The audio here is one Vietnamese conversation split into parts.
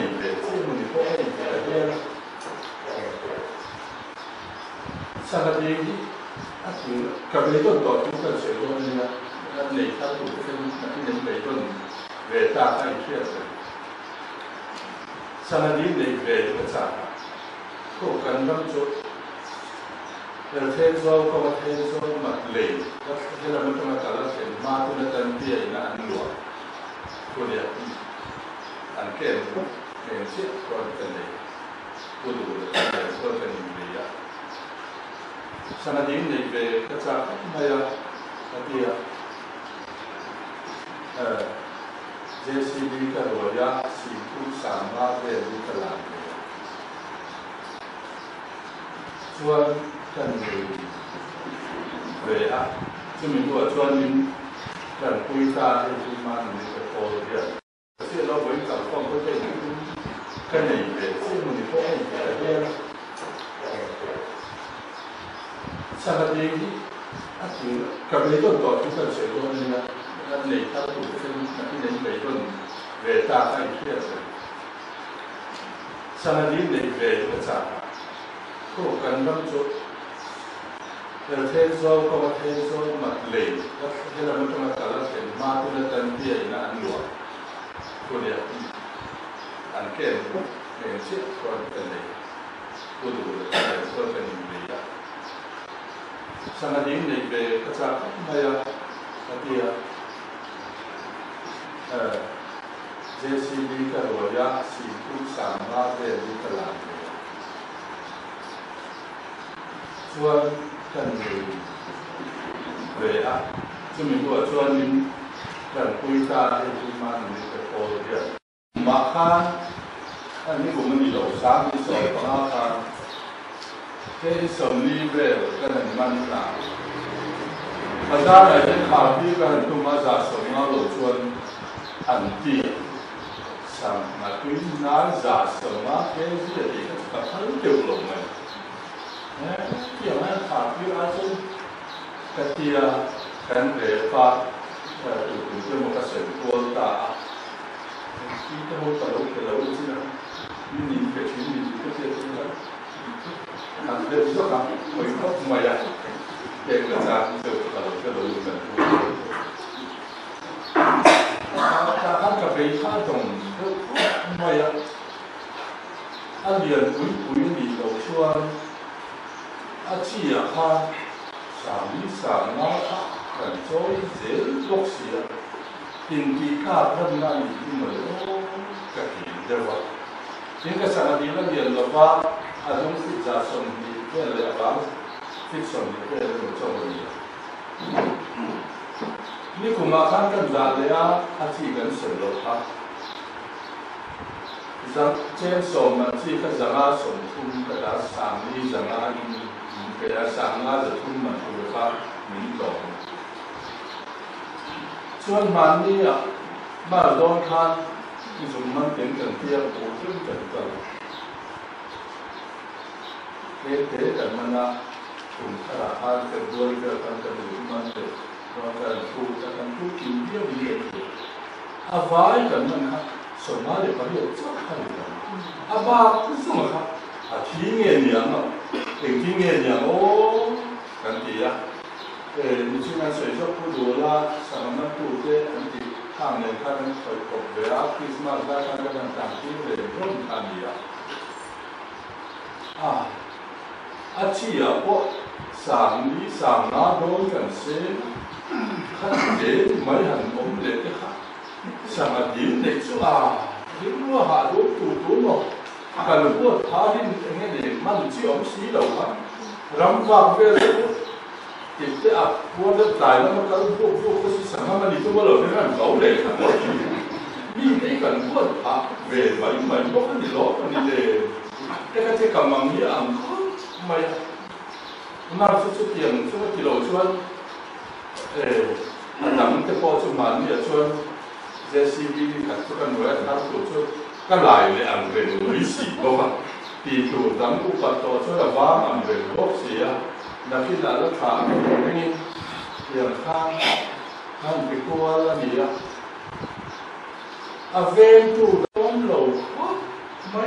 này về chứ mình có ai về đây sao là đi cái này tôi gọi chúng ta sẽ luôn nha này ta cũng cái này về tuần về ta hay chuyện sao là đi này về cái sao có cần lắm chút thế do có một thế do mặt lệ thế là mình trong cái là cái mà tôi đã từng tiền là ăn lúa tôi để ăn kèm kèm chết còn cái này tôi đủ để tôi cái này vậy sao là đi này về cái sao này là cái JCB cái rồi ya chỉ cũng sản ra về đi cái làm chuan cần về chứ mình vừa chuan mình cần quy ra thì chúng mà mình phải có được chứ nó với cả không có cái này về chứ mình có ai về đây sao là đi cái này tôi gọi chúng ta sẽ luôn nha này ta cũng cái này về tuần về ta hay chuyện sao là đi này về cái sao có cần lắm chút thế do có một thế do mặt lệ thế là mình trong cái là cái mà tôi đã từng tiền là ăn lúa tôi để ăn kèm chết còn cái này tôi đủ để tôi cái này vậy sao là đi này về cái sao này là cái JCB cái rồi ya chỉ cũng sản ra về đi cái làm chuan cần về chứ mình vừa chuan mình cần quy ra thì chúng mà mình phải có được mà khan anh ấy cũng mình đi đầu sáng đi soi con khan cái sầm ly về cái này mình làm thật ra là cái khảo đi cái hình dung mà giả sử nó đầu chuan ăn tiệc sang mà quý nói giả sử nó cái gì thì cái thấy tiêu lộn này kiểu này khảo đi ai chứ cái tia cái về phát tụi tôi một cái sự quan ta khi cái hôm ta lâu chứ nào nhìn về chuyến nhìn cái tia chứ nào làm việc rất là mấy khóc mày để người ta được cái lâu mình ta hát cà phê khá trồng mày anh liền quý đi đầu xuân chỉ ha sản nó cần chối dễ lúc xưa tình kỳ khác hơn là những người cái gì đó vậy những cái sản phẩm nó liền là ba giống như giả sử thì cái là bán thích sản thì cái là một trong nhữngนี่คุณมาขั้นกันได้เลยอาชีพกันเสร็จแล้วครับจังเช่นสมัยที่เขาจะมาส่งทุ่มกระดาษสามนี่จะมาอินกระดาษสามน่าจะทุ่มมันถูกครับมีดอกส่วนมันนี่มาโดนคันที่สมมันเป็นกันเทียบโอ้ขึ้นกันกันเทกันมันนะคุณขนาดคันกันด้วยกันกันหรือมันเป็นเราการพูดกันพูดกินเยี่ยมเยี่ยมอาไว้กันมันครับสมัยเด็กเขาเรียกชอบกันอาบ้าคือสมัยครับทิ้งเงี้ยเนี่ยเนาะทิ้งเงี้ยเนี่ยโอ้กันดี你去看水上不多啦，什么都在อันที่ข้างในข้างนั้นคอยกบเวลาคริสต์มาสได้ข้างนั้นต่างที่เลยร่วมกันดีอาชีพพวกสามนี้สามน้าโดนกันเสียขั้นเด็ดไม่หันอมเล็ดค่ะสมัยดิ้นเด็กชัวดิ้นว่าหาดูตัวเนาะกันพวกท้าดิ้นเงี้ยเด็กมันชื่ออมสีเหล่าครับรำฟังเวลาติดเจ้าพวกจะตายแล้วมันก็พวกก็สามารถมันดีตัวเราไม่ได้เขาเลยครับนี่ได้กันพวกท้าเวลาไม่พวกนี้หลอกกันนี่เลยแต่ก็จะกำลังมีอ่างไม่น่าสุดๆอย่างช่วงที่เราชวนอันนั้นที่พอชวนมันเนี่ยชวนเจสซี่บีขัดชวนด้วยนะครับตัวชวนก็หลายเลยอันเป็นวิสิตเพราะว่าตีตัวตั้งอุปถัมภ์ชวนว่าอันเป็นโลกเสียนักที่นั่นแล้วถามนี่อย่างข้างไปกลัวแล้วเนี่ยอาเวนตูต้นโลก mấy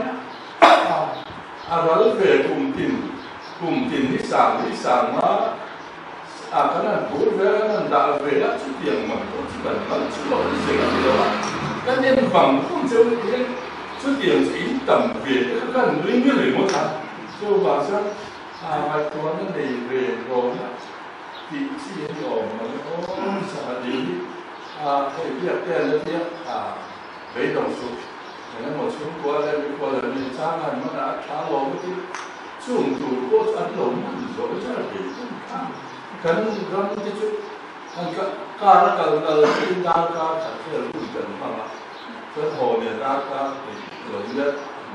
rồi về cùng tin đi sang mà cái này bố về cái này đã về đã chút tiền mà cũng chỉ cần nó chút lo gì cái đó cái nhân phẩm không chơi cái chút tiền chỉ tầm về cái linh như này một tháng cho bà xem vài tuần này về rồi thì chỉ hiểu mà nó sao đi cái việc tiền nó biết mấy đồng số nên một số qua đây mình sang này nó đã khá lâu cái chung thủ có ăn lẩu rồi chắc là bị cái răng cái chút cá nó cần tin đa cá thật sự là cũng cần mà cái hồ này đa cá thì lớn nhất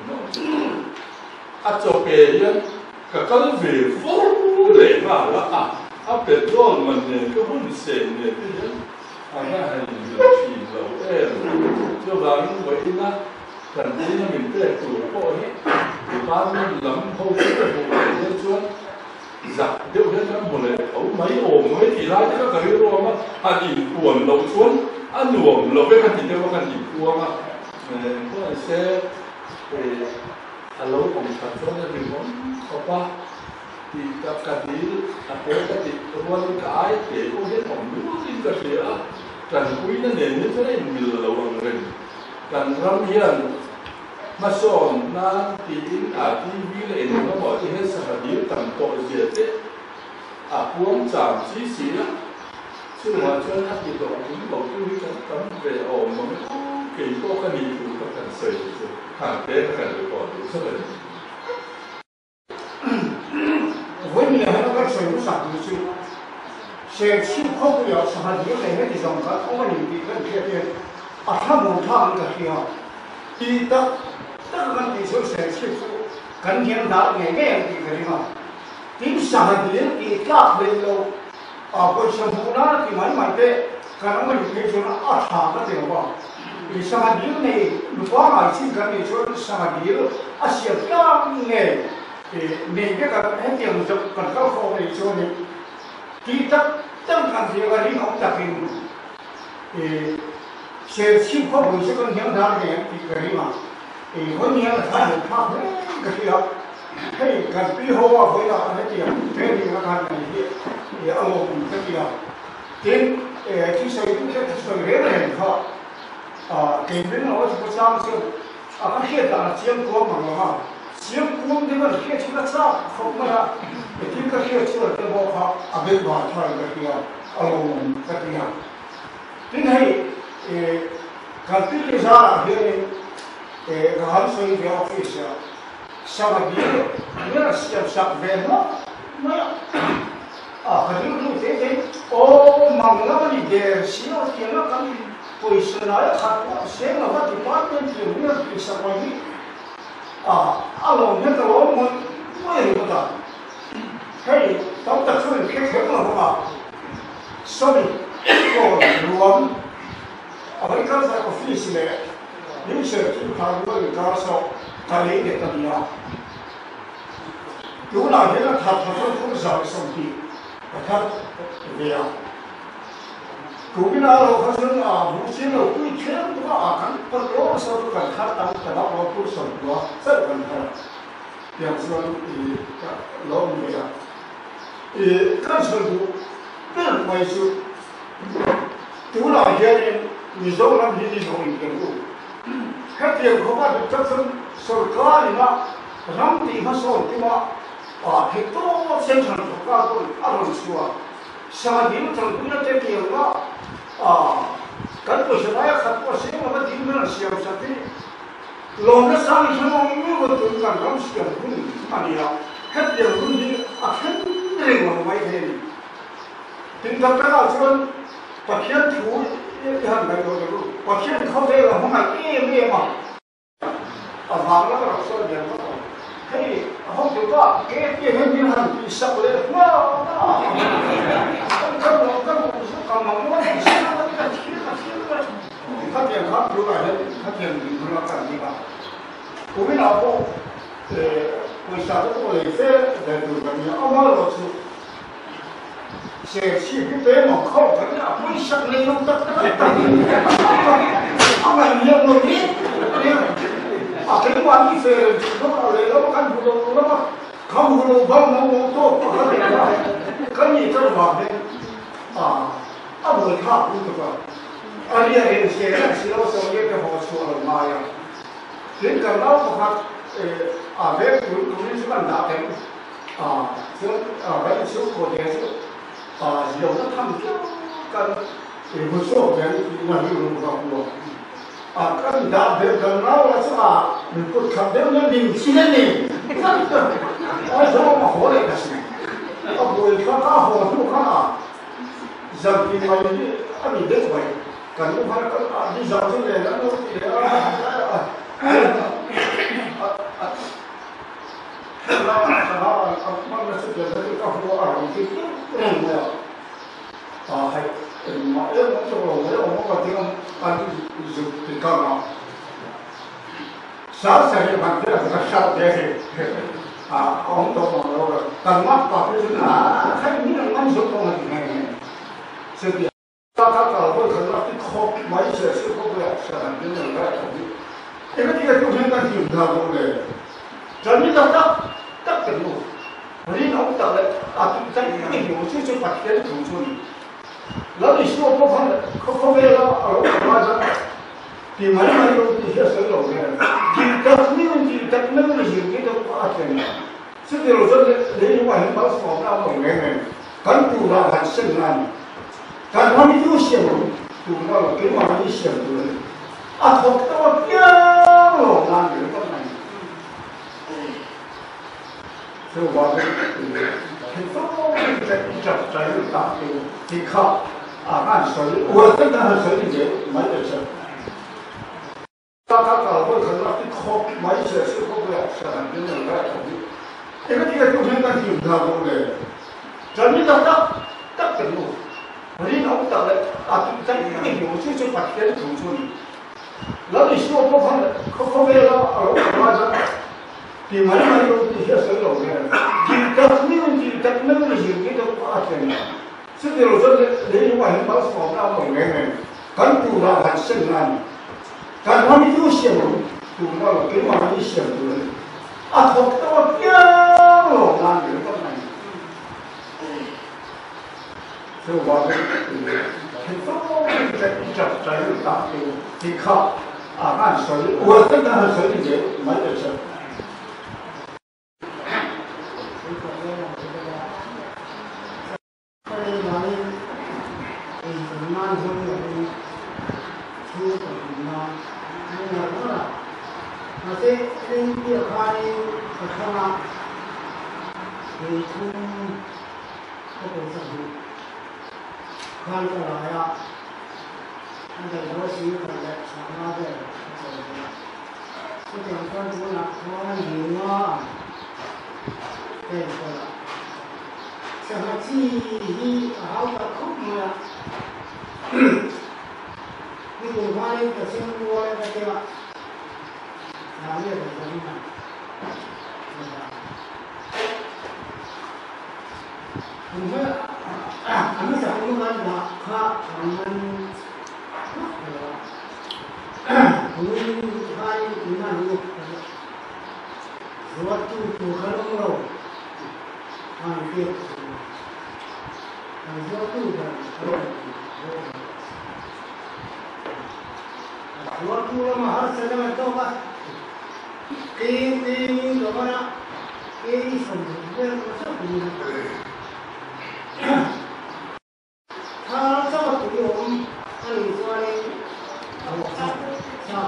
nó cho về nhá cái về phố để mà là biệt rồi mình cái vấn đề này cái cái này chỉ là cho vào những vậy đó cần tí là mình cái chủ bộ hết thì bao nhiêu lắm không biết là một cái nhân chuột giặc tiêu hết các một này ấu mấy ổ mấy thì lại các cái rồi mà nhìn cuồng lồng xuống luồng lồng với cái gì đâu có nhìn cuồng mà có là xe về lâu cũng thật cho nên mình muốn có qua thì các cái gì cái gì luôn cái để có hết phòng nước lên cái gì á cần quý nó nền như thế này mình là bằng rừng cần rắm hiền mà sòn na thì TV là nó bỏ thì hết sản phẩm tầm tội diệt đấy cuốn giảm chí xí lắm chứ mà cho nó thì độ cũng bảo cái cái tấm về ổ mà kỳ có cái gì cũng có cần sợi hàng tế có cần được bỏ được rất là với nhiều nó có sợi nó sạch như chứ sẽ chịu không được sản phẩm này hết thì dòng cả không có những cái cần thiết tham một tham cái gì họ thì tất cả những cái sẽ chịu cần hiện đại ngày cái gì cái gì họ tím sản phẩm thì các bên lâu còn sản phẩm đó thì mấy cái cái nó mình cái chỗ nó thả cái gì họ thì sản phẩm này lúc qua ngày xin cái gì chỗ sản phẩm sẽ các nghề thì mình cái hết tiền dùng cần các kho này chỗ này thì tất cả những cái gì họ tập hình thì sẽ chịu khó bồi sẽ con hiện đại này thì cái gì mà thì có nhiều là thay đổi khác cái gì đó hay cái pi hoa với là cái gì thế thì nó thành cái gì thì ông cái gì đó đến khi xây cái xây cái này họ cái bên nó chỉ có sang xem cái hiện tại là chiếm quá mà chiếm quá thì mà hiện chỉ là sao không mà cái hiện chỉ là cái bộ họ bên ngoài thôi cái gì đó ông cái gì đó thế này cái cái ra thì hắn xây cái office sau này nghĩa là xem sắp về nó cái điều như thế mong nó đi để xíu thì nó cần tôi sẽ nói thật sẽ là cái department thì nghĩa là sau này along hết rồi mới hiểu được hey tổng tập trung cái thế mà không sorry còn luôn ở cái office này những sự chúng ta mới có số ta lấy được tận nhà lúc nào thế là thật không giỏi xong thì thật về cũng là lúc đó là một số lúc tôi thấy nó cần phải có số cần thật tăng cái đó nó cũng sống quá rất cần thậtอย่างส่วนเราเนี่ยการส่วนตัวเป็นไม่สุดตัวเราเห็นมีส่วนนั้นมีส่วนอีกตัวแค่เดียวเขาว่าจะส่วนสุดท้ายนะรังที่มาส่วนที่ว่าเหตุตัวเส้นทางสุดท้ายก็อารมณ์ชัวสามีมันทำตัวเต็มที่ว่าการตัวเสียได้ขัดตัวเสียมันดิ้นมันเสียสักทีลงแล้วสามีฉันมองไม่ว่าตัวการทำเสียคุณอันนี้เราแค่เดียวคุณนี่แค่เรื่องมันไม่เห็นถึงทำให้เราชวนประเทศถูทำไปโดยรู้ประเทศเขาเรียกว่าห้องไหนไม่มาบางแล้วเราส่วนใหญ่ก็ให้ห้องถือว่าเกี่ยให้มีหันปีสักเลยว้าวก็กำลังว่าให้เชื่อว่าจะเชื่อถ้าเกี่ยวกับรู้อะไรถ้าเกี่ยวกับรู้กันดีกว่าผมไม่เอาพวกผู้ชายทุกคนเลยเสียแต่ดูกันเนี่ยเอามาเราสู้เสียชีวิตเป็นหมอกเข้ากันเนี่ยไม่สักเลยน้องตัดเอาไปเลี้ยงลูกนี่เนี่ยเป็น人玩一些人，他妈来了，我看不懂，他妈看不懂，帮忙我做，不可能啊！跟你这玩的啊，我差不多。你人写的写到手也得好说了妈呀！人家老不看，别不是干啥的就咱小国家是有的他们跟也不错，人那有文化过。跟大别跟老了是吧？你不看到那领起来呢？说我们活的个是，不会看好就看人品嘛，你得会，跟我看你小心点，然后那是觉得这个我已经不了还。我这个就比较高，小时候嘛，这个小的是我们都忙了个，但我爸就是还你能蛮手工的呢，是的，大家搞会可能去考买一些是考不了，是吧？你那个这个就是那挺他多的，这你到到等路，你老到了在那有些就把天吐出去。那你说不看的，可没了马上，比买有这些水路的，这没问题，这没问题，你都花钱了。这个我说你晚上把手那我没，敢赌了还胜难，但他们有些人赌到了，给我们一些人，头到掉了，那你不能。所以我很多在打的靠。按手里，我真的按手里也没得事。大家搞会可能去考买一些是考不了，是吧？你那个这个就是那挺他多的，这你到等路，你老到了在那有些就把天吐出去。那你说不看的，可没了马上，比买有这些水路的，这没问题，这没问题，你都花钱了。这个我说你晚上把手那我没，敢赌了还胜难，但他们有些人赌到了，给我们一些人，头到掉了，那你不能。所以我很多在打的靠按手里，我真的按手里也没得事。看过来呀，那个我媳妇来上班的，这两天我拿欢迎对了，像他记忆好的空了，你给欢迎的生活那个对吧？哪里的人呢？我们俺们小朋友们我们你看如我住可能了，对，我住的我住了嘛，还是那么多吧，给怎么样？给什么？这不行。他这么对我们，按理说呢，他那对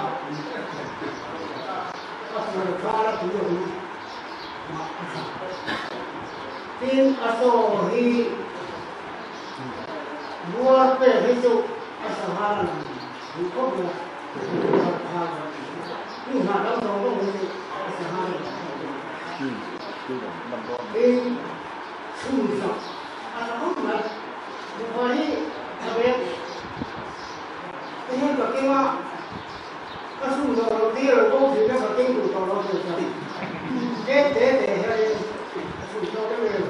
我们，因说he，我被黑手，他了，你可不，你看到时候我们因树上，后来。我特别，我们这边啊，树上第二高级那个根部到了就是，这些树上这个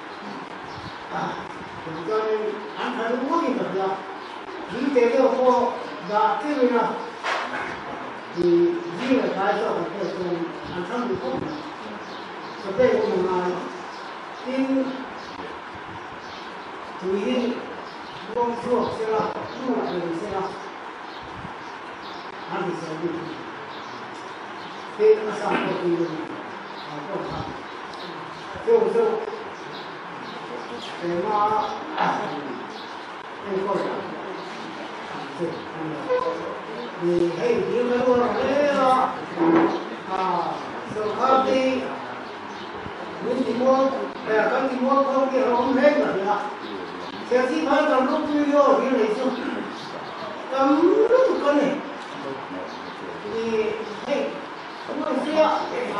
就是安排我的那个，你这个说那这个呢，你来说 cái tùng ăn xong thì không có cái tùng là tin chú ý con chuột sẽ là nhưng mà mình sẽ là ăn thì sẽ đi tin nó sang một tí không ăn tiêu tiêu để mà em coi thì hay nhiều cái luôn đấy sự khác đi những gì mua để các gì mua không thì không hết mà được sẽ chỉ phải cầm lúc video như này chứ cầm lúc con này thì hey chúng tôi sẽ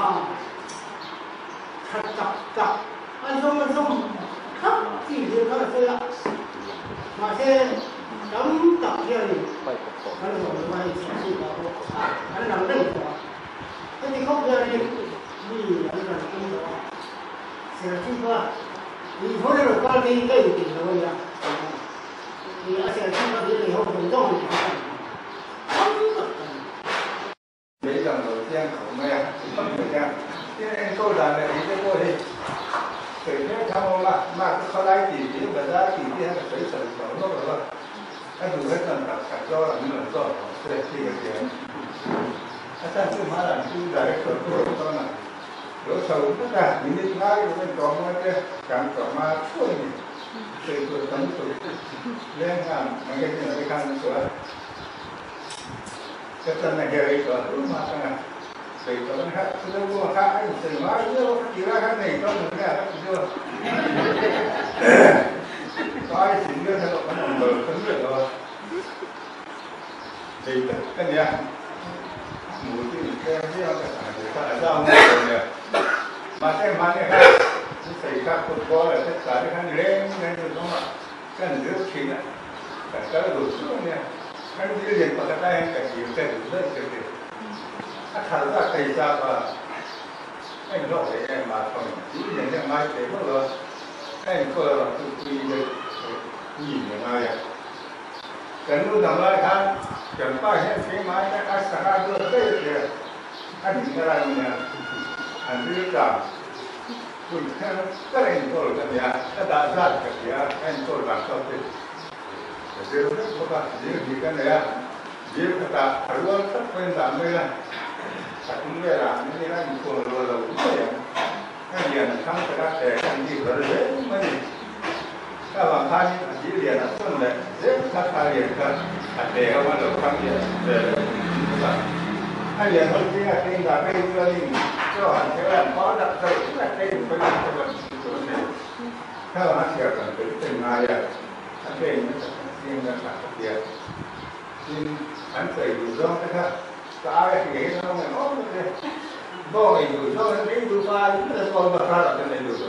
thật tập ăn xong khắp thì được là sẽ mà sẽ đóng tập kia thì nó là một bài sự nó làm đấy thế thì không giờ đi vì là trong đó sẽ là chúng ta vì thôi là con đi cái gì thì rồi à thì ở sẽ chúng ta đi không thành công mấy lần đầu tiên khẩu mẹ không được nha thế em tôi là này cái cô đi từ thế tham màเขาได้กี่ปีแบบได้กี่ปีให้ไปเสริมสอนโลกเลยให้ดูให้กันกับการย่อหลังเหมือนก็เสร็จที่กันเดียวถ้าท่านขึ้นมาหลังที่ได้ส่วนตัวตอนนั้นเดี๋ยวเขาก็ได้มีนิดง่ายเป็นกองมาเจ้าการต่อมาช่วยนี่เกิดตัวตั้งตัวเรื่องงานมันก็จะไม่การสวยก็จะไม่เกี่ยวกับรู้มาตั้งแต่สิ่งนั้นครับคือรู้ว่าข้าไอ้สิ่งว่าเรื่องที่ว่าข้าในก็เหมือนกันครับเรื่องก็ไอ้สิ่งเรื่องที่เราต้องเบิกทั้งเรื่องเลยthì cái này mùi cáiเราจะใส่ถ้าเจ้าเนี่ยมาใช้มันเนี่ยครับใส่ข้าวคนก็เลยใส่ข้าวเล้งเนี่ยจะต้องก็เลือกชิ้นอ่ะแต่ก็ดูช่วงเนี่ยให้ที่เรียนปกติให้กับอยู่แต่ดูได้เฉยๆถ้าขาดว่าใครทราบว่าให้รอดได้มาตรงนี้อย่างนี้มาเสร็จแล้วเราให้ก็เราคุยเลยยินยังไงอ่ะแต่รู้ทำไรครับจำป้ายให้ซื้อไม้นะอาสาดูได้เลยอันนี้อะไรเนี่ยอันนี้ก็คุณแค่ก็เองก็รู้กันเนี่ยถ้าด่าจัดกันเนี่ยเองก็รักเขาเป็นแต่เดี๋ยวนี้พวกเราเดี๋ยวดีกันเนี่ยเดี๋ยวก็ตาหรือว่าถ้าเป็นตามเลยนะถ้าคุณเวลาไม่ได้มีคนรู้เราเนี่ยถ้าเรียนทั้งแต่ละแต่ทั้งที่เราเรียนไม่ถ้าบางท่านที่เรียนต้นเลยเด็กถ้าเรียนกันเด็กเขาว่าเราทำเรียนแต่ถ้าเรียนเขาที่เรียนแต่ไม่รู้เรื่องก็หันเชื่อเพราะดับใจแต่เองไปทำแบบนี้ถ้าเราเชื่อกันเป็นนายถ้าเป็นเรียนกันแบบเดียวที่อันเคยอยู่ร่องนะครับก็อะไรที่เห็นเราเนี่ยโอ้ยบ่อยอยู่ช่วงนี้ดูฟ้าจะตอนมาพลาดกันเลยดู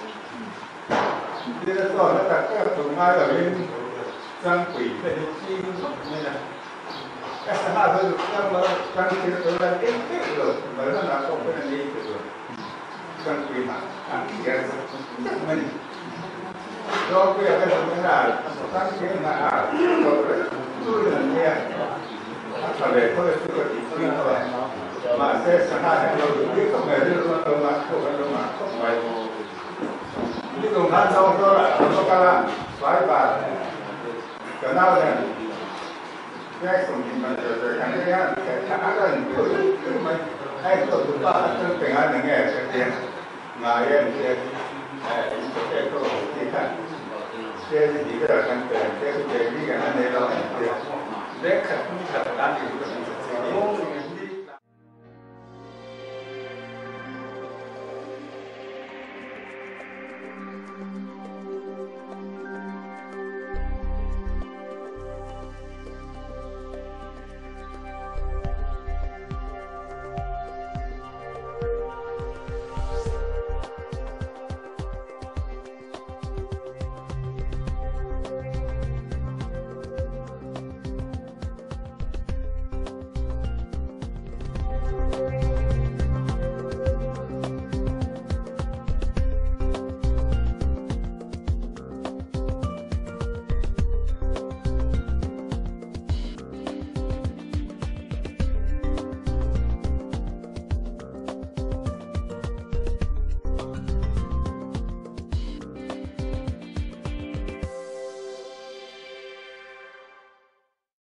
ที่เราสอนแล้วแต่ก็ถึงมาแบบนี้จังปีเป็นที่นี่นะแต่ถ้าเราจังเราจังที่เราเล่นเองเลยเหมือนเราต้องเป็นนี้เลยจังปีมาอันที่ยังมันเราเปลี่ยนเป็นไม่ได้จังที่มาเราดูเรื่องนี้อะไรก็เลยสุดที่สุดเลยมาเสียสละให้เราดูที่เขาไม่ได้รู้เรามาพวกเรามาเข้าไปที่ตรงนั้นเราก็เราก็ละหลายบาทก็น่าเนี่ยแยกส่งกินมันจะอย่างนี้แต่ถ้าอะไรคือมันให้ตัวตัวป้าต้องเป็นอะไรอย่างเงี้ยเสียงานเองเสียเสียตัวที่ท่านเสียที่ก็กันเป็นเสียที่นี่กันในเราเสียเด็กขัดขัดด้านอยู่กับสิ่งนี้